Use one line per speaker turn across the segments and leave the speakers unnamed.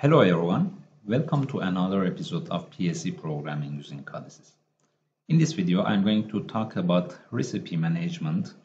Hello everyone, welcome to another episode of PLC programming using CODESYS. In this video, I'm going to talk about recipe management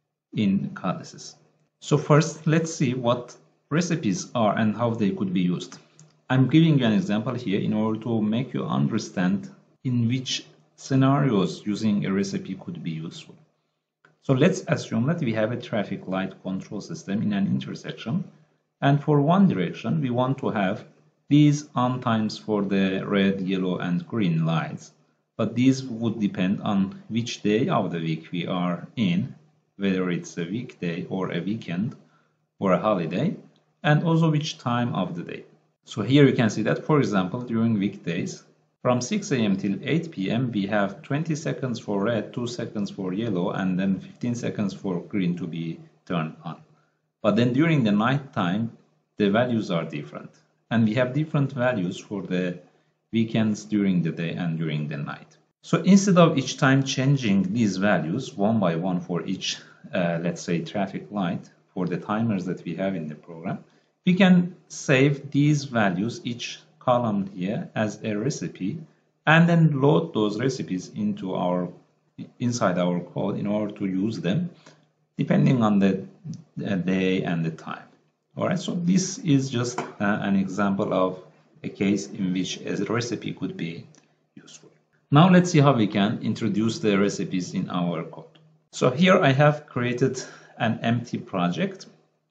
in CODESYS. So first, let's see what recipes are and how they could be used. I'm giving you an example here in order to make you understand in which scenarios using a recipe could be useful. So let's assume that we have a traffic light control system in an intersection. And for one direction, we want to have these on times for the red, yellow, and green lights. But these would depend on which day of the week we are in, whether it's a weekday or a weekend or a holiday, and also which time of the day. So here you can see that, for example, during weekdays, from 6 a.m. till 8 p.m., we have 20 seconds for red, 2 seconds for yellow, and then 15 seconds for green to be turned on. But then during the night time, the values are different. And we have different values for the weekends during the day and during the night. So instead of each time changing these values one by one for each, let's say, traffic light for the timers that we have in the program, we can save these values, each column here, as a recipe, and then load those recipes into inside our code in order to use them depending on the day and the time. Alright, so this is just an example of a case in which a recipe could be useful. Now let's see how we can introduce the recipes in our code. So here I have created an empty project.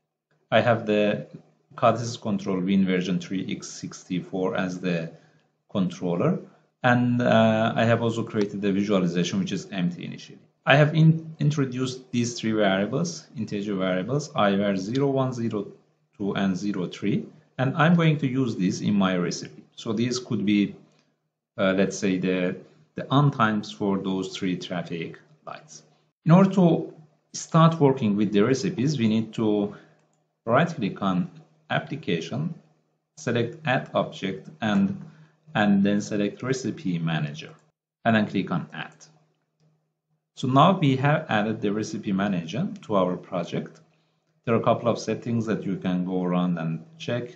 I have the CODESYS control Win version 3x64 as the controller, and I have also created the visualization which is empty initially. I have introduced these three variables, integer variables, IVAR 01, 02, and 03, and I'm going to use these in my recipe. So these could be, let's say, the on times for those three traffic lights. In order to start working with the recipes, we need to right-click on Application, select Add Object, and then select Recipe Manager, and then click on Add. So now we have added the recipe manager to our project. There are a couple of settings that you can go around and check.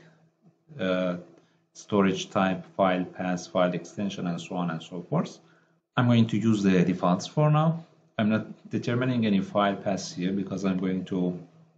Storage type, file path, file extension, and so on and so forth. I'm going to use the defaults for now. I'm not determining any file paths here because I'm going to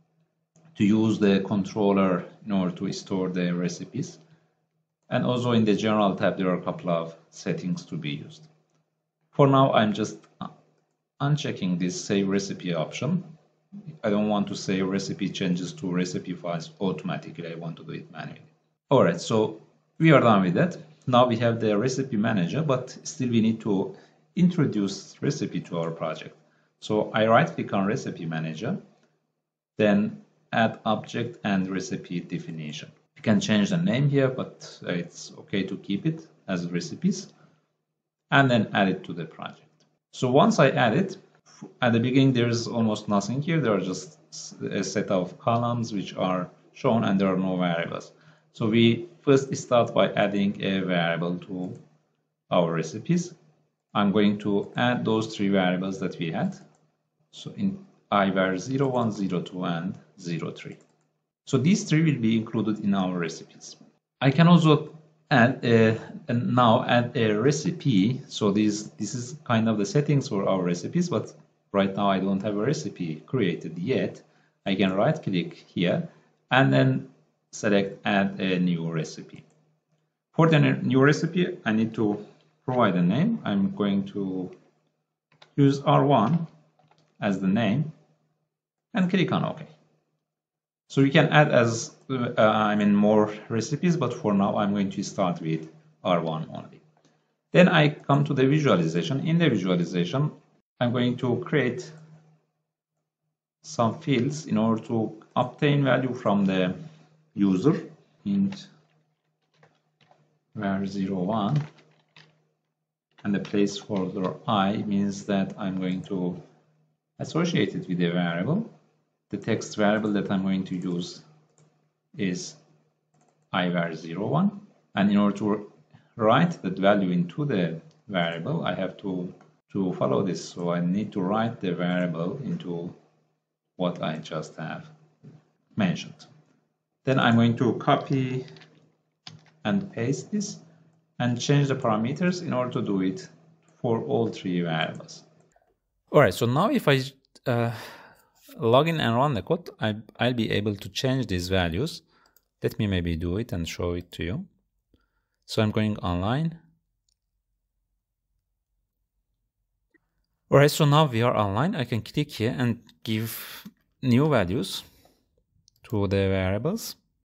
use the controller in order to store the recipes. And also in the general tab, there are a couple of settings to be used. For now, I'm just unchecking this save recipe option. I don't want to save recipe changes to recipe files automatically. I want to do it manually. Alright, so we are done with that. Now we have the recipe manager, but still we need to introduce recipe to our project. So I right click on recipe manager, then add object and recipe definition. You can change the name here, but it's okay to keep it as recipes, and then add it to the project. So once I add it, at the beginning there's almost nothing here. There are just a set of columns which are shown and there are no variables. So we first start by adding a variable to our recipes. I'm going to add those three variables that we had. So in IVAR 01, 02, and 03. So these three will be included in our recipes. I can also add a recipe. So this is kind of the settings for our recipes, but right now I don't have a recipe created yet. I can right click here and then select add a new recipe. For the new recipe, I need to provide a name. I'm going to use R1 as the name and click on OK. So you can add more recipes, but for now I'm going to start with R1 only. Then I come to the visualization. In the visualization, I'm going to create some fields in order to obtain value from the user. Int var 01, and the placeholder I means that I'm going to associate it with a variable. The text variable that I'm going to use is IVAR 01, and in order to write that value into the variable, I have to follow this. So I need to write the variable into what I just have mentioned. Then I'm going to copy and paste this and change the parameters in order to do it for all three variables. All right, so now if I log in and run the code, I'll be able to change these values. Let me maybe do it and show it to you. So I'm going online. All right, so now we are online. I can click here and give new values to the variables.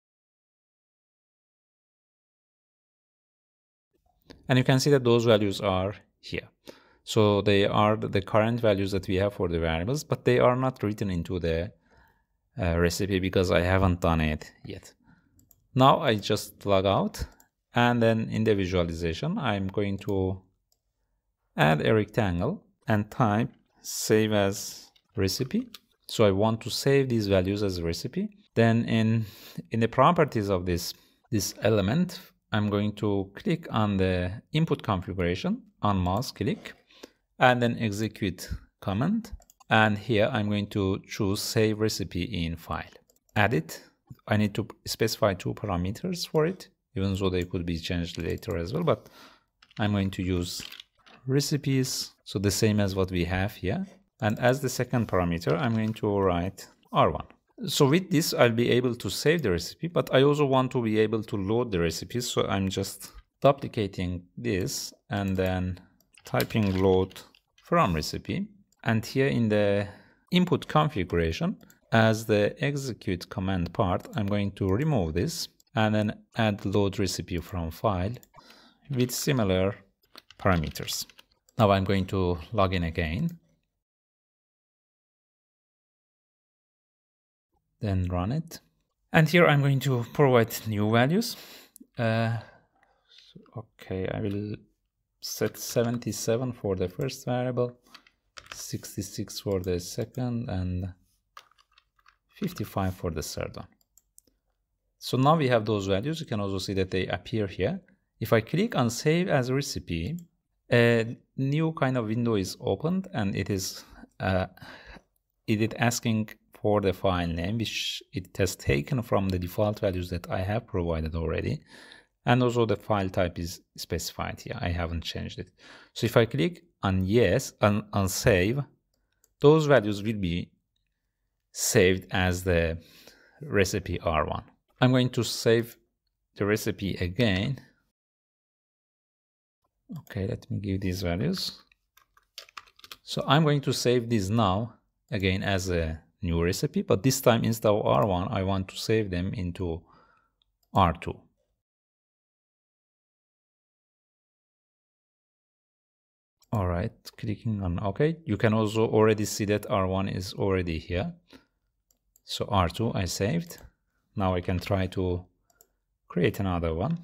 And you can see that those values are here. So they are the current values that we have for the variables, but they are not written into the recipe because I haven't done it yet. Now I just log out, and then in the visualization, I'm going to add a rectangle and type save as recipe. So I want to save these values as a recipe. Then in the properties of this element, I'm going to click on the input configuration on mouse click and then execute command. And here I'm going to choose save recipe in file. Add it. I need to specify two parameters for it, even though they could be changed later as well, but I'm going to use recipes. So the same as what we have here. And as the second parameter, I'm going to write R1. So with this, I'll be able to save the recipe, but I also want to be able to load the recipes. So I'm just duplicating this and then typing load from recipe. And here in the input configuration, as the execute command part, I'm going to remove this and then add load recipe from file with similar parameters. Now I'm going to log in again. Then run it. And here I'm going to provide new values. Okay, I will set 77 for the first variable, 66 for the second, and 55 for the third one. So now we have those values. You can also see that they appear here. If I click on save as recipe, a new kind of window is opened, and it is asking for the file name, which it has taken from the default values that I have provided already. And also the file type is specified here. I haven't changed it. So if I click on yes, on save, those values will be saved as the recipe R1. I'm going to save the recipe again. Okay, let me give these values. So I'm going to save this now again as a new recipe, but this time instead of R1, I want to save them into R2. All right, clicking on OK. You can also already see that R1 is already here. So R2 I saved. Now I can try to create another one.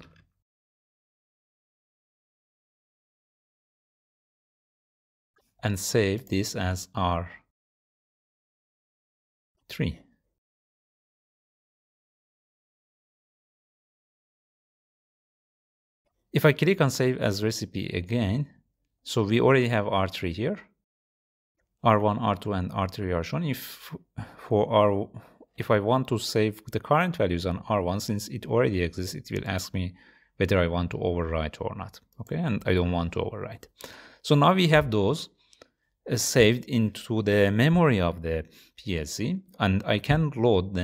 And save this as R3. If I click on save as recipe again, so we already have R3 here. R1, R2, and R3 are shown. If I want to save the current values on R1, since it already exists, it will ask me whether I want to overwrite or not. Okay, and I don't want to overwrite. So now we have those saved into the memory of the PLC, and I can load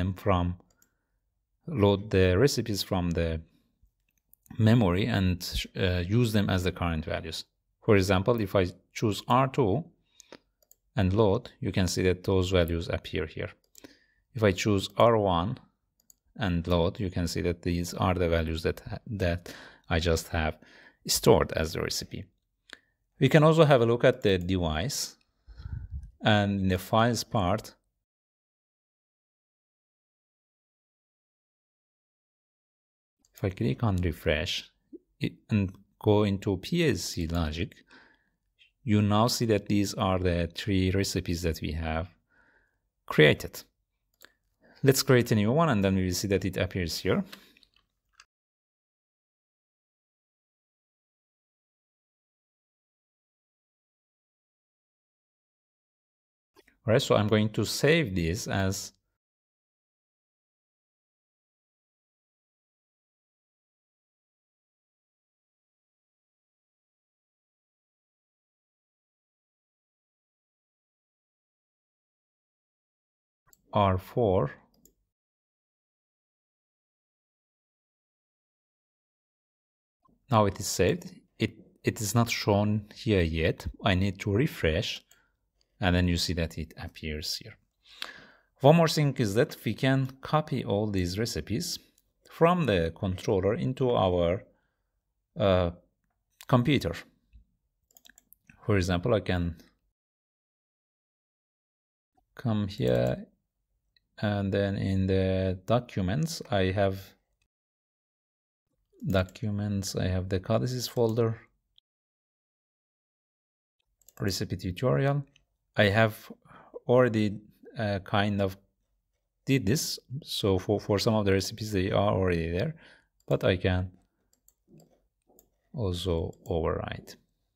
the recipes from the memory and use them as the current values. For example, if I choose R2 and load, you can see that those values appear here. If I choose R1 and load, you can see that these are the values that I just have stored as the recipe. We can also have a look at the device, and in the files part, if I click on refresh and go into PLC logic, you now see that these are the three recipes that we have created. Let's create a new one, and then we will see that it appears here. All right, so I'm going to save this as R4. Now it is saved. It is not shown here yet. I need to refresh, and then you see that it appears here. One more thing is that we can copy all these recipes from the controller into our computer. For example, I can come here, and then in the documents, I have the CODESYS folder, recipe tutorial. I have already kind of did this, so for some of the recipes they are already there, but I can also overwrite.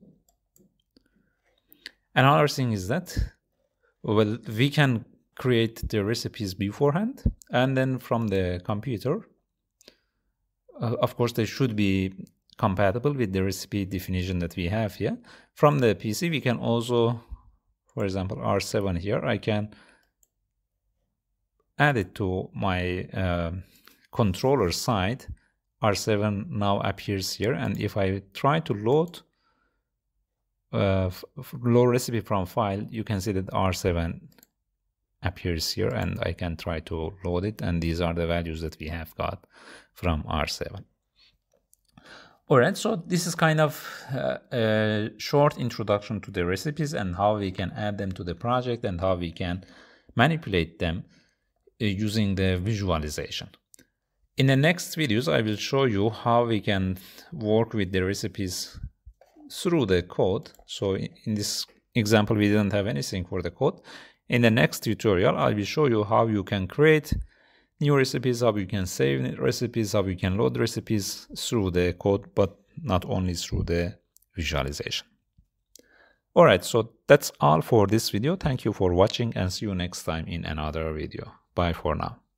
Another thing is that, well, we can create the recipes beforehand, and then from the computer, of course they should be compatible with the recipe definition that we have here. From the PC we can also, for example, R7 here, I can add it to my controller side. R7 now appears here, and if I try to load recipe from file, you can see that R7 appears here, and I can try to load it, and these are the values that we have got from R7. Alright, so this is kind of a short introduction to the recipes and how we can add them to the project and how we can manipulate them using the visualization. In the next videos, I will show you how we can work with the recipes through the code. So in this example, we didn't have anything for the code. In the next tutorial, I will show you how you can create new recipes, how you can save recipes, how you can load recipes through the code, but not only through the visualization. Alright, so that's all for this video. Thank you for watching, and see you next time in another video. Bye for now.